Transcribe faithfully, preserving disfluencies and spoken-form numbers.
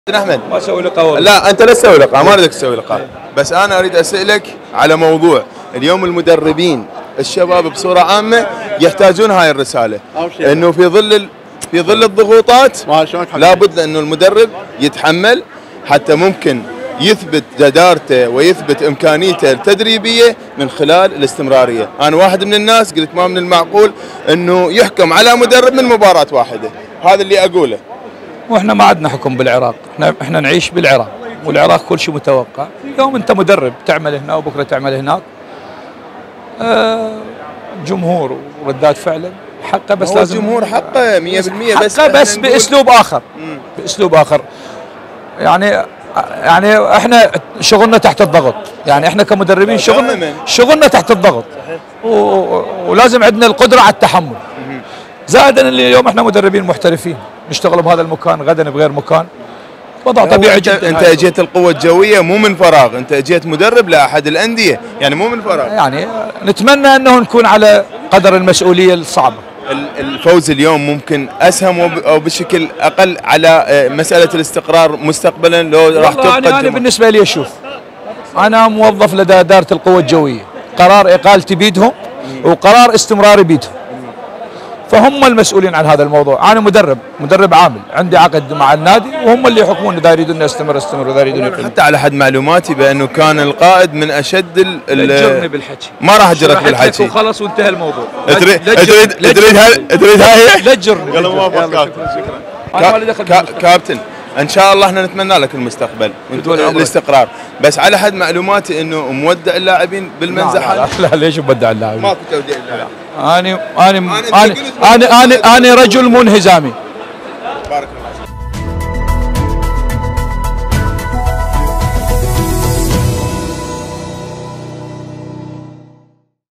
احمد ما اسوي لقاء والله. لا انت لا تسوي لقاء، ما اريدك تسوي لقاء، بس انا اريد اسالك على موضوع اليوم. المدربين الشباب بصوره عامه يحتاجون هاي الرساله، انه في ظل في ظل الضغوطات لابد انه المدرب يتحمل حتى ممكن يثبت جدارته ويثبت امكانيته التدريبيه من خلال الاستمراريه. انا واحد من الناس قلت ما من المعقول انه يحكم على مدرب من مباراه واحده، هذا اللي اقوله. واحنا ما عندنا حكم بالعراق، احنا احنا نعيش بالعراق، والعراق كل شيء متوقع. اليوم انت مدرب تعمل هنا وبكره تعمل هناك. آه جمهور وردات فعله حقه، بس لازم الجمهور حقه مية بالمية، بس حقه بس باسلوب اخر. مم. باسلوب اخر. يعني يعني احنا شغلنا تحت الضغط، يعني احنا كمدربين شغلنا شغلنا تحت الضغط، ولازم عندنا القدره على التحمل. زائدا اللي اليوم احنا مدربين محترفين، نشتغل بهذا المكان غدا بغير مكان، وضع طبيعي جدا. انت اجيت القوه الجويه مو من فراغ، انت اجيت مدرب لاحد الانديه، يعني مو من فراغ. يعني نتمنى انه نكون على قدر المسؤوليه الصعبه. الفوز اليوم ممكن اسهم او بشكل اقل على مساله الاستقرار مستقبلا لو راح تبقى. انا, أنا بالنسبه لي اشوف، انا موظف لدى اداره القوه الجويه، قرار اقالتي بيدهم وقرار استمراري بيدهم، فهم المسؤولين عن هذا الموضوع. انا مدرب مدرب عامل، عندي عقد مع النادي وهم اللي يحكمون، اذا يريدون استمر استمر واذا يريدون يقيل. حتى على حد معلوماتي بانه كان القائد من اشد ال لا تجرني بالحكي، ما راح اجرك بالحكي وخلص وانتهى الموضوع. تريد تريد تريد هاي تريد هاي لا تجرني. يلا موافق. انا مالي دخل كابتن، ان شاء الله احنا نتمنى لك المستقبل الاستقرار، بس على حد معلوماتي انه مودع اللاعبين بالمنزح. لا, لا, لا ليش مودع اللاعبين؟ ماكو توديع اللاعبين. انا انا انا انا انا رجل منهزامي.